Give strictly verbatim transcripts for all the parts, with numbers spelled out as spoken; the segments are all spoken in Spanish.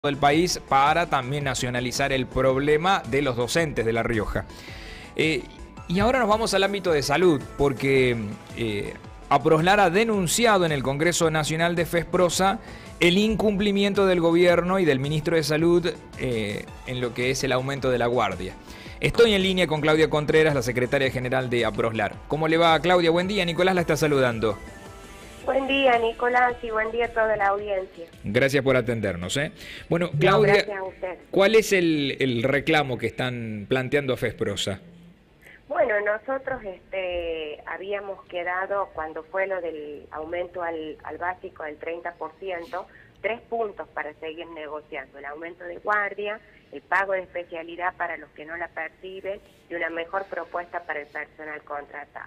del país para también nacionalizar el problema de los docentes de La Rioja. Eh, y ahora nos vamos al ámbito de salud, porque eh, APROSLAR ha denunciado en el Congreso Nacional de FESPROSA el incumplimiento del gobierno y del ministro de Salud eh, en lo que es el aumento de la guardia. Estoy en línea con Claudia Contreras, la secretaria general de APROSLAR. ¿Cómo le va, Claudia? Buen día. Nicolás la está saludando. Buen día, Nicolás, y buen día a toda la audiencia. Gracias por atendernos. ¿eh? Bueno, Claudia, no, gracias a usted. ¿Cuál es el, el reclamo que están planteando a FESPROSA? Bueno, nosotros este, habíamos quedado, cuando fue lo del aumento al, al básico del treinta por ciento, tres puntos para seguir negociando: el aumento de guardia, el pago de especialidad para los que no la perciben y una mejor propuesta para el personal contratado.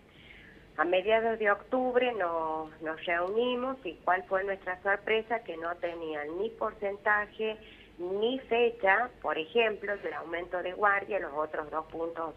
A mediados de octubre nos, nos reunimos y cuál fue nuestra sorpresa, que no tenían ni porcentaje ni fecha, por ejemplo, del aumento de guardia, los otros dos puntos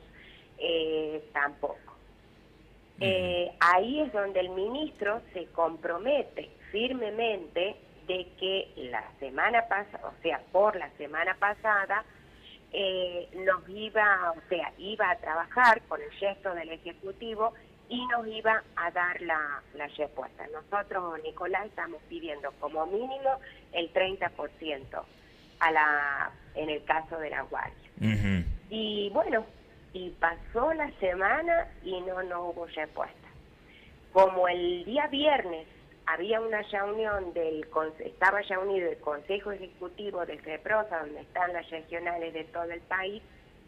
eh, tampoco. Uh-huh. eh, ahí es donde el ministro se compromete firmemente de que la semana pasada, o sea, por la semana pasada, eh, nos iba, o sea, iba a trabajar con el gesto del Ejecutivo y nos iba a dar la, la respuesta. Nosotros, Nicolás, estamos pidiendo como mínimo el treinta por ciento a la, en el caso de la guardia. Uh-huh. Y bueno, y pasó la semana y no, no hubo respuesta. Como el día viernes había una reunión, del estaba reunido el Consejo Ejecutivo de FESPROSA, donde están las regionales de todo el país,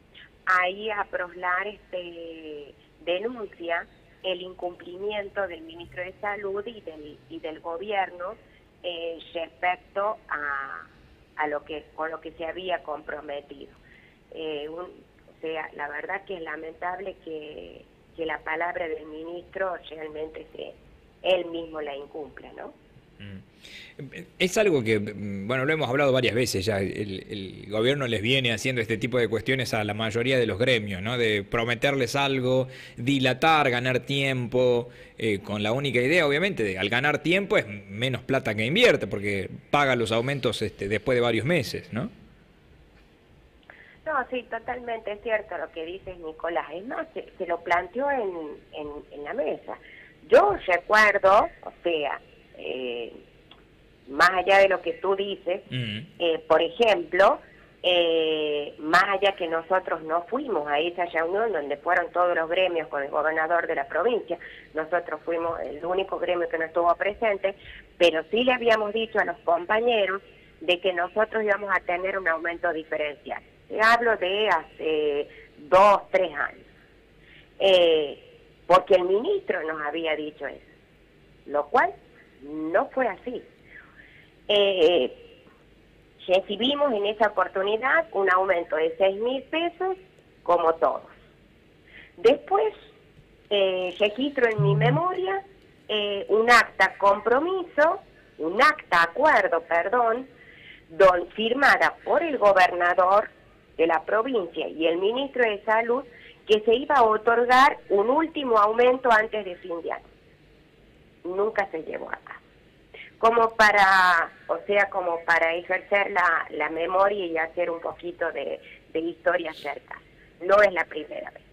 ahí APROSLAR este, denuncia el incumplimiento del ministro de Salud y del, y del gobierno eh, respecto a, a lo que con lo que se había comprometido. Eh, un, o sea, la verdad que es lamentable que, que la palabra del ministro realmente se, él mismo la incumpla, ¿no? Es algo que, bueno, lo hemos hablado varias veces ya, el, el gobierno les viene haciendo este tipo de cuestiones a la mayoría de los gremios, ¿no? De prometerles algo, dilatar, ganar tiempo, eh, con la única idea, obviamente, de al ganar tiempo es menos plata que invierte, porque paga los aumentos este, después de varios meses, ¿no? No, sí, totalmente es cierto lo que dices, Nicolás. Es más, se, se lo planteó en, en, en la mesa. Yo recuerdo, o sea, eh, más allá de lo que tú dices, uh-huh. eh, por ejemplo, eh, más allá que nosotros no fuimos a esa reunión donde fueron todos los gremios con el gobernador de la provincia, nosotros fuimos el único gremio que no estuvo presente, pero sí le habíamos dicho a los compañeros de que nosotros íbamos a tener un aumento diferencial. Te hablo de hace dos, tres años. Eh, porque el ministro nos había dicho eso, lo cual no fue así. Eh, recibimos en esa oportunidad un aumento de seis mil pesos, como todos. Después, eh, registro en mi memoria eh, un acta compromiso, un acta acuerdo, perdón, don, firmada por el gobernador de la provincia y el ministro de Salud, que se iba a otorgar un último aumento antes de fin de año. Nunca se llevó a cabo. Como para, o sea, como para ejercer la, la memoria y hacer un poquito de, de historia cerca. No es la primera vez.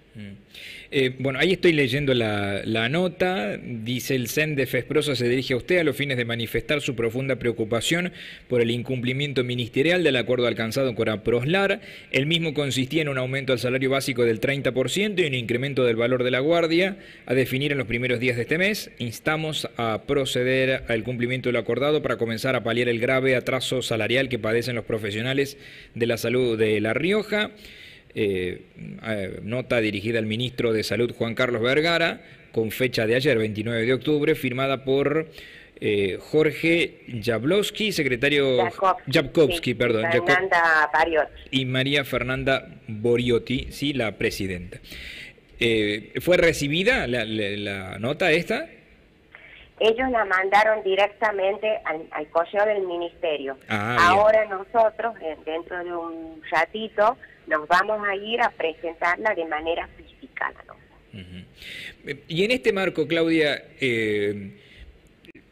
Eh, bueno, ahí estoy leyendo la, la nota. Dice: el C E N de FESPROSA se dirige a usted a los fines de manifestar su profunda preocupación por el incumplimiento ministerial del acuerdo alcanzado con APROSLAR. El mismo consistía en un aumento al salario básico del treinta por ciento y un incremento del valor de la guardia a definir en los primeros días de este mes. Instamos a proceder al cumplimiento de lo acordado para comenzar a paliar el grave atraso salarial que padecen los profesionales de la salud de La Rioja. Eh, eh, nota dirigida al ministro de Salud, Juan Carlos Vergara, con fecha de ayer, veintinueve de octubre, firmada por eh, Jorge Jablowski, secretario Jakobski, Jakobski, sí, perdón, Fernanda Bariotti y María Fernanda Boriotti, sí, la presidenta. Eh, ¿Fue recibida la, la, la nota esta? Ellos la mandaron directamente al, al correo del ministerio. Ah, ahora bien. Nosotros, dentro de un ratito, nos vamos a ir a presentarla de manera física. ¿No? Uh-huh. Y en este marco, Claudia, eh,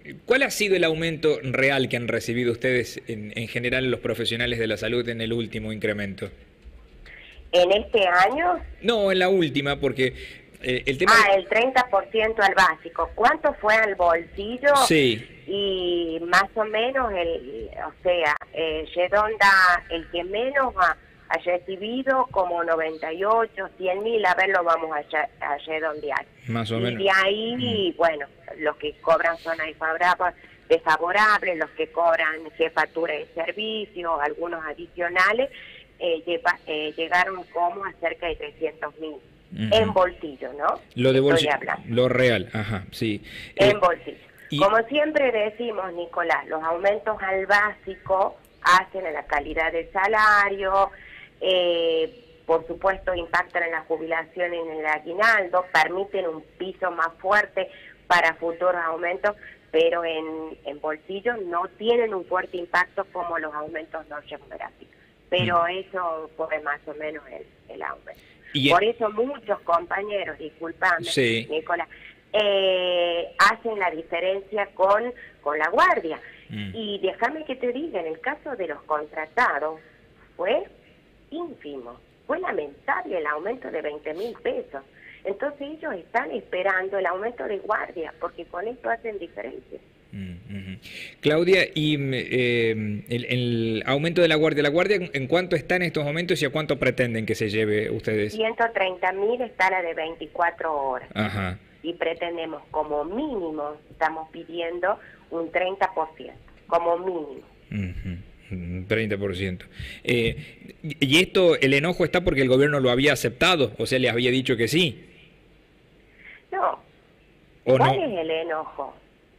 ¿Cuál ha sido el aumento real que han recibido ustedes en, en general los profesionales de la salud en el último incremento? ¿En este año? No, en la última, porque eh, el tema... Ah, el treinta por ciento al básico. ¿Cuánto fue al bolsillo? Sí. Y más o menos, el, o sea, eh, redonda, el que menos ha, ha recibido como noventa y ocho, cien mil, a ver, lo vamos a, a redondear. Más o y menos. Y de ahí, mm. bueno, los que cobran son ahí desfavorables, los que cobran jefatura de servicio, algunos adicionales, eh, lleva, eh, llegaron como a cerca de trescientos mil. Uh-huh. En bolsillo, ¿no? Lo de bolsillo, lo real, ajá, sí. En eh, bolsillo. Y... Como siempre decimos, Nicolás, los aumentos al básico hacen a la calidad del salario, eh, por supuesto impactan en la jubilación y en el aguinaldo, permiten un piso más fuerte para futuros aumentos, pero en, en bolsillo no tienen un fuerte impacto como los aumentos no remunerativos. Pero mm. eso fue más o menos el, el aumento. Y por eso muchos compañeros, disculpame, sí. Nicolás, eh, hacen la diferencia con, con la guardia. Mm. Y déjame que te diga, en el caso de los contratados, fue ínfimo, fue lamentable el aumento de veinte mil pesos. Entonces ellos están esperando el aumento de guardia, porque con esto hacen diferencia. Uh-huh. Claudia, y eh, el, el aumento de la guardia, ¿la guardia en cuánto está en estos momentos y a cuánto pretenden que se lleve ustedes? ciento treinta mil está la de veinticuatro horas. Ajá. Y pretendemos como mínimo, estamos pidiendo un treinta por ciento, como mínimo. Uh-huh. treinta por ciento. Eh, y esto, el enojo está porque el gobierno lo había aceptado, o sea, les había dicho que sí. No. ¿O ¿Cuál no? es el enojo?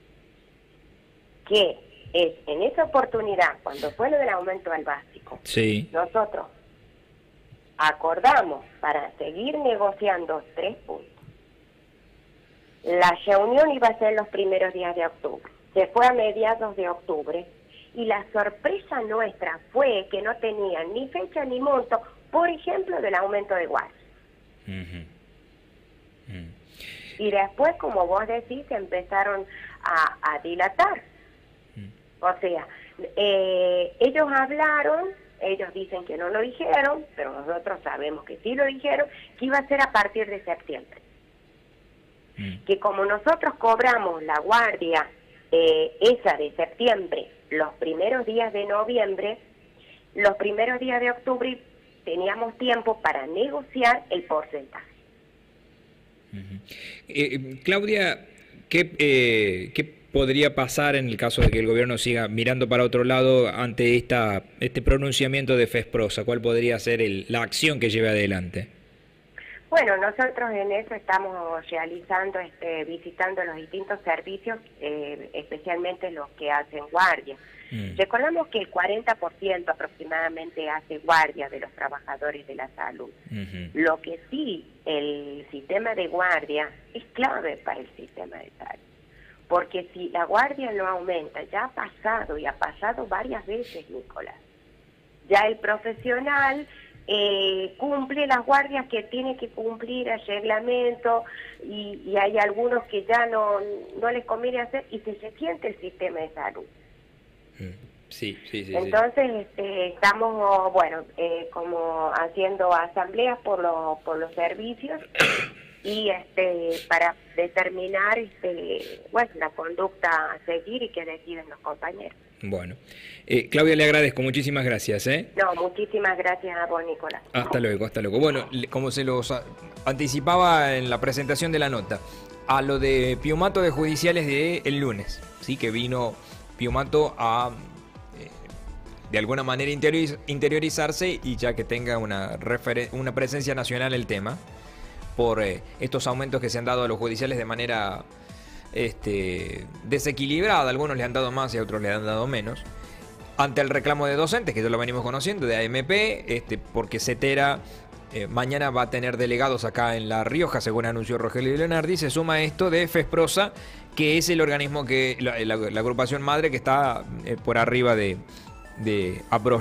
Que es en esa oportunidad, cuando fue lo del aumento al básico, sí. nosotros acordamos para seguir negociando tres puntos. La reunión iba a ser los primeros días de octubre. Se fue a mediados de octubre y la sorpresa nuestra fue que no tenían ni fecha ni monto, por ejemplo, del aumento de guardia. Uh-huh. Uh-huh. Y después, como vos decís, se empezaron a, a dilatar. Uh-huh. O sea, eh, ellos hablaron, ellos dicen que no lo dijeron, pero nosotros sabemos que sí lo dijeron, que iba a ser a partir de septiembre. Uh-huh. Que como nosotros cobramos la guardia, eh, esa de septiembre, los primeros días de noviembre, los primeros días de octubre teníamos tiempo para negociar el porcentaje. Uh-huh. eh, Claudia, ¿qué, eh, ¿qué podría pasar en el caso de que el gobierno siga mirando para otro lado ante esta este pronunciamiento de FESPROSA? ¿Cuál podría ser el, la acción que lleve adelante? Bueno, nosotros en eso estamos realizando, este, visitando los distintos servicios, eh, especialmente los que hacen guardia. Mm. Recordamos que el cuarenta por ciento aproximadamente hace guardia de los trabajadores de la salud. Uh-huh. Lo que sí, el sistema de guardia es clave para el sistema de salud. Porque si la guardia no aumenta, ya ha pasado y ha pasado varias veces, Nicolás. Ya el profesional eh, cumple las guardias que tiene que cumplir el reglamento y, y hay algunos que ya no, no les conviene hacer y se resiente el sistema de salud. Sí, sí, sí. Entonces sí. Este, estamos, bueno, eh, como haciendo asambleas por los por los servicios y este para determinar, este, bueno, la conducta a seguir y que deciden los compañeros. Bueno, eh, Claudia, le agradezco, muchísimas gracias. ¿eh? No, muchísimas gracias a vos, Nicolás. Hasta luego, hasta luego. Bueno, como se los anticipaba en la presentación de la nota, a lo de Piumato de Judiciales de el lunes, sí, que vino Piumato a eh, de alguna manera interioriz interiorizarse y ya que tenga una, una presencia nacional el tema por eh, estos aumentos que se han dado a los judiciales de manera este, desequilibrada. Algunos le han dado más y a otros le han dado menos, ante el reclamo de docentes, que ya lo venimos conociendo, de A M P, este, porque CETERA eh, mañana va a tener delegados acá en La Rioja, según anunció Rogelio Leonardi. Se suma esto de FESPROSA, que es el organismo, que la, la, la agrupación madre que está eh, por arriba de, de APROSLAR.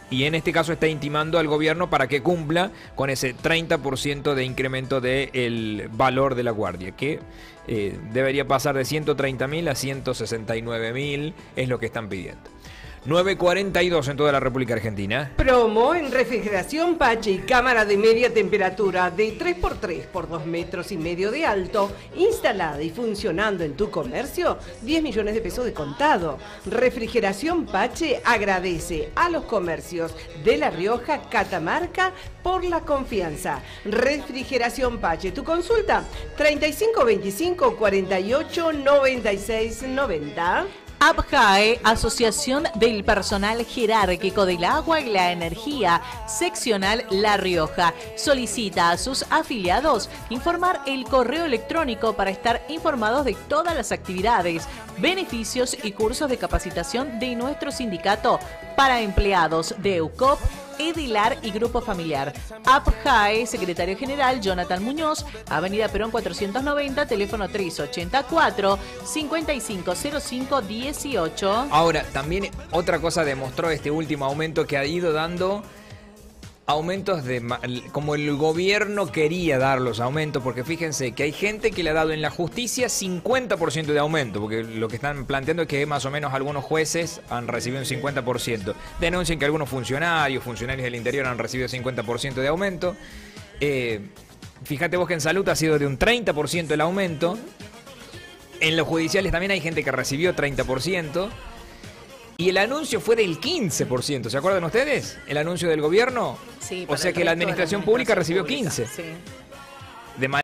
Y en este caso está intimando al gobierno para que cumpla con ese treinta por ciento de incremento del valor de la guardia, que eh, debería pasar de ciento treinta mil a ciento sesenta y nueve mil, es lo que están pidiendo. nueve cuarenta y dos en toda la República Argentina. Promo en refrigeración Pache y cámara de media temperatura de tres por tres por dos metros y medio de alto, instalada y funcionando en tu comercio, diez millones de pesos de contado. Refrigeración Pache agradece a los comercios de La Rioja, Catamarca, por la confianza. Refrigeración Pache, tu consulta treinta y cinco veinticinco cuarenta y ocho noventa y seis noventa. APJAE, Asociación del Personal Jerárquico del Agua y la Energía, seccional La Rioja, solicita a sus afiliados informar el correo electrónico para estar informados de todas las actividades, beneficios y cursos de capacitación de nuestro sindicato para empleados de EUCOP, Edilar y Grupo Familiar. APJAE, Secretario General Jonathan Muñoz, Avenida Perón cuatrocientos noventa, teléfono tres ochenta y cuatro, cincuenta y cinco cero cinco dieciocho. Ahora, también otra cosa demostró este último aumento, que ha ido dando aumentos de como el gobierno quería dar los aumentos, porque fíjense que hay gente que le ha dado en la justicia cincuenta por ciento de aumento, porque lo que están planteando es que más o menos algunos jueces han recibido un cincuenta por ciento. Denuncian que algunos funcionarios, funcionarios del interior han recibido cincuenta por ciento de aumento. Eh, fíjate vos que en salud ha sido de un treinta por ciento el aumento. En los judiciales también hay gente que recibió treinta por ciento. Y el anuncio fue del quince por ciento, ¿se acuerdan ustedes? El anuncio del gobierno. Sí, o sea que la administración pública recibió quince. Sí. De